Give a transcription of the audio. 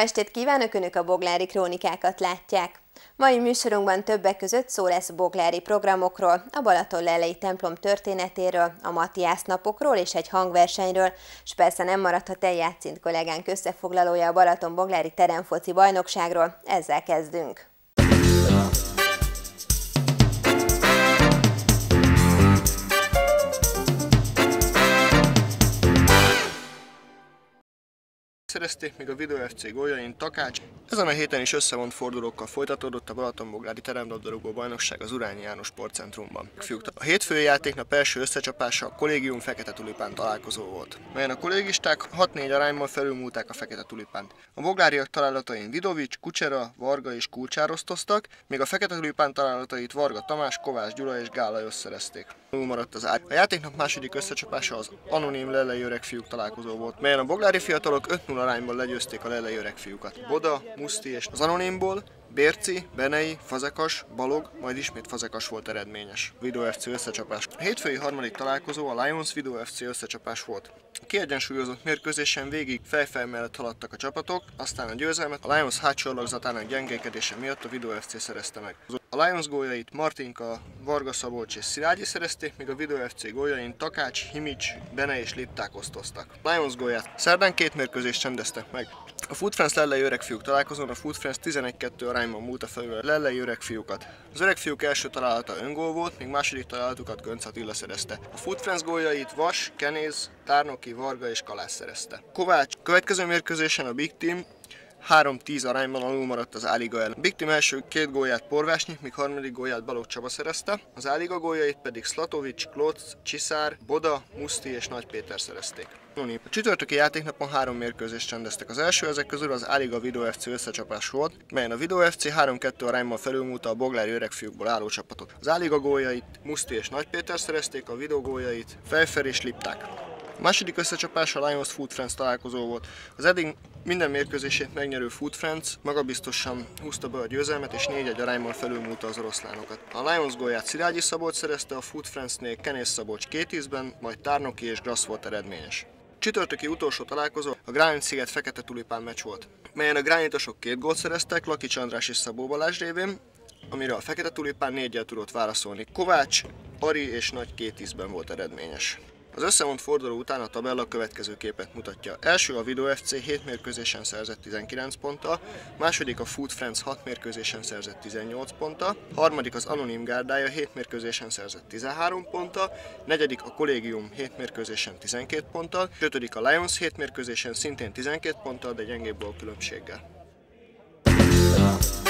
estét kívánok! Önök a Boglári Krónikákat látják. Mai műsorunkban többek között szó lesz boglári programokról, a Balatonlellei templom történetéről, a Matthiász napokról és egy hangversenyről, és persze nem maradhat el Játszint kollégánk összefoglalója a Balaton-Boglári teremfoci bajnokságról. Ezzel kezdünk. Szerezték még a Video FC gólyain Takács. Ezen a héten is összevont fordulókkal folytatódott a Balaton-Boglári teremlabdarúgó bajnokság az Urányi János Sportcentrumban. A hétfői játéknap első összecsapása a Kollégium Fekete Tulipán találkozó volt, melyen a kollégisták 6-4 arányban felülmúlták a Fekete Tulipánt. A bogláriak találatain Vidovics, Kucsera, Varga és Kulcsár osztoztak, míg a Fekete Tulipán találatait Varga Tamás, Kovács Gyula és Gál Lajos szerezték. Maradt az A játéknap második összecsapása az anonim lellei öregfiúk találkozó volt, melyen a boglári fiatalok 5-0 arányban legyőzték a lellei öregfiúkat. Boda, Muszti és az anonimból Bérci, Benei, Fazekas, Balog, majd ismét Fazekas volt eredményes. Video FC összecsapás. A hétfői harmadik találkozó a Lions Video FC összecsapás volt. A kiegyensúlyozott mérkőzésen végig fejfej mellett haladtak a csapatok, aztán a győzelmet a Lions hátsó alakzatának gyengélkedése miatt a Video FC szerezte meg. A Lions góljait Martinka, Varga Szabolcs és Szilágyi szerezték, míg a Video FC gólyain Takács, Himics, Bene és Lipták osztoztak. Lions gólját szerdán 2 mérkőzést rendeztek meg. A Foot France lellei öregfiúk találkozón a Foot France 11-2 arányban múlta felül a lellei öregfiúkat. Az öregfiúk első találata öngól volt, míg második találatukat Gönc Attila szerezte. A Foot France góljait Vas, Kenéz, Tárnoki, Varga és Kalász szerezte. Kovács következő mérkőzésen a Big Team 3-10 arányban alul maradt az A-liga ellen. Big Team első 2 gólját Porvásnyi, míg harmadik gólját Balogh Csaba szerezte, az A-liga góljait pedig Szlatovics, Klotz, Csiszár, Boda, Muszti és Nagy Péter szerezték. A csütörtöki játéknapon 3 mérkőzést rendeztek. Az első ezek közül az A-liga Video FC összecsapás volt, melyen a Video FC 3-2 arányban felülmúlta a boglári öregfiúkból álló csapatot. Az A-liga góljait Muszti és Nagy Péter szerezték, a Video góljait Fejfer és Lipták. A második összecsapás a Lions Foot France találkozó volt. Az eddig minden mérkőzését megnyerő Foot France magabiztosan húzta be a győzelmet és 4-1 arányban felülmúlta az oroszlánokat. A Lions gólját Szilágyi Szabolcs szerezte, a Foot France-nél Kenész Szabolcs 2 ízben, majd Tárnoki és Grassz volt eredményes. Csütörtöki utolsó találkozó a Gránit-sziget Fekete Tulipán meccs volt, melyen a gránitosok 2 gólt szereztek Lakics András és Szabó Balázs révén, amire a Fekete Tulipán 4-jel tudott válaszolni. Kovács, Ari és Nagy 2 ízben volt eredményes. Az összevont forduló után a tabella következő képet mutatja. Első a Video FC 7 mérkőzésen szerzett 19 ponttal, második a Foot France 6 mérkőzésen szerzett 18 ponttal, harmadik az Anonim gárdája 7 mérkőzésen szerzett 13 ponttal, negyedik a Kollégium 7 mérkőzésen 12 ponttal, ötödik a Lions 7 mérkőzésen szintén 12 ponttal, de gyengébb gólkülönbséggel.